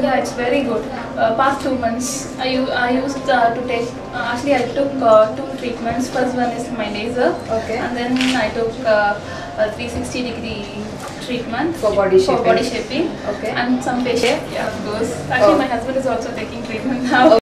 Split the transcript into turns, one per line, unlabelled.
Yeah, it's very good. Past 2 months, I used to take. Actually, I took two treatments. First one is my laser,
Okay.
and then I took a 360-degree treatment
For body shaping.
For body shaping.
Okay.
And some facial. Yeah, of course. Actually,
Oh.
my husband is also taking treatment now.